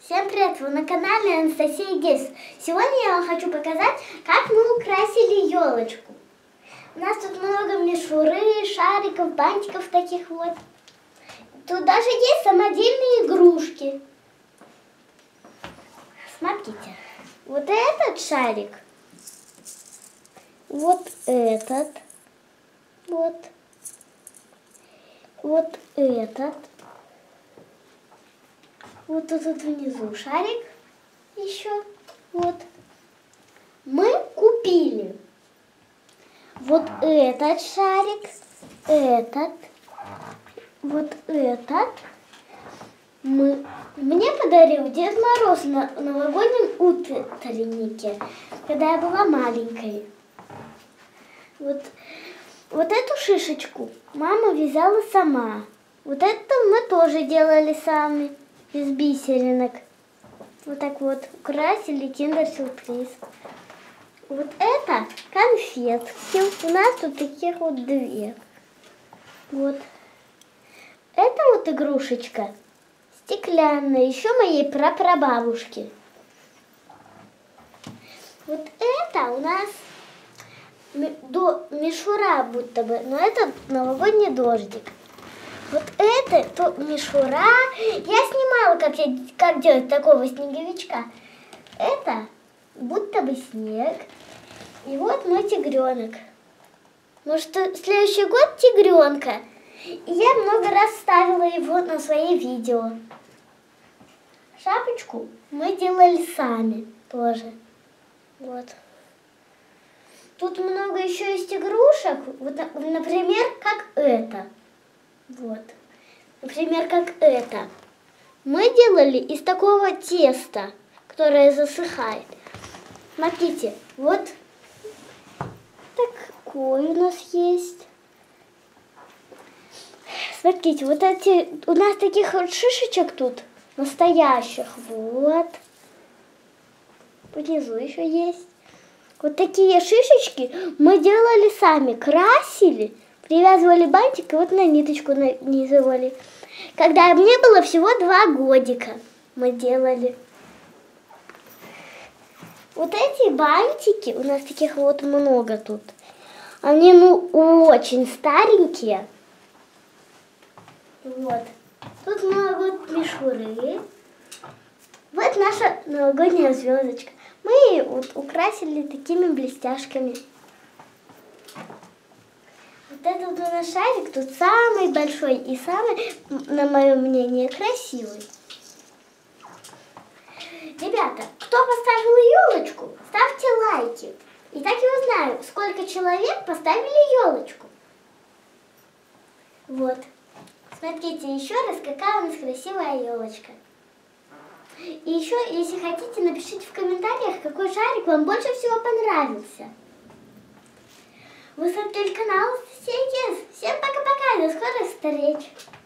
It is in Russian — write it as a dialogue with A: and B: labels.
A: Всем привет! Вы на канале Анастасия Гейс. Сегодня я вам хочу показать, как мы украсили елочку. У нас тут много мишуры, шариков, бантиков таких вот. Тут даже есть самодельные игрушки. Смотрите, вот этот шарик, вот этот, вот этот. Вот тут внизу шарик еще. Вот. Мы купили вот этот шарик, этот, вот этот. Мне подарил Дед Мороз на новогоднем утреннике, когда я была маленькой. Вот эту шишечку мама вязала сама. Вот это мы тоже делали сами. Из бисеринок. Вот так вот украсили киндер-сюрприз. Вот это конфетки. У нас тут таких вот две. Вот. Это вот игрушечка стеклянная. Еще моей прапрабабушки. Вот это у нас мишура будто бы. Но это новогодний дождик. Вот это мишура. Я снимала, как делать такого снеговичка. Это будто бы снег. И вот мой тигренок. Может, в следующий год тигренка. И я много раз ставила его на свои видео. Шапочку мы делали сами тоже. Вот. Тут много еще есть игрушек. Вот, например, как это. Вот. Например, как это. Мы делали из такого теста, которое засыхает. Смотрите, вот такой у нас есть. Смотрите, вот эти, у нас таких вот шишечек тут, настоящих, вот. Внизу еще есть. Вот такие шишечки мы делали сами, красили. Привязывали бантик и вот на ниточку нанизывали. Когда мне было всего 2 годика, мы делали. Вот эти бантики, у нас таких вот много тут. Они, очень старенькие. Вот. Тут много мишуры. Вот наша новогодняя звездочка. Мы ее вот украсили такими блестяшками. Вот этот у нас шарик тут самый большой и самый, на мое мнение, красивый. Ребята, кто поставил елочку, ставьте лайки. И так я узнаю, сколько человек поставили елочку. Вот. Смотрите еще раз, какая у нас красивая елочка. И еще, если хотите, напишите в комментариях, какой шарик вам больше всего понравился. Вы смотрели канал Анастасия Гейс. Всем пока-пока, до скорых встреч!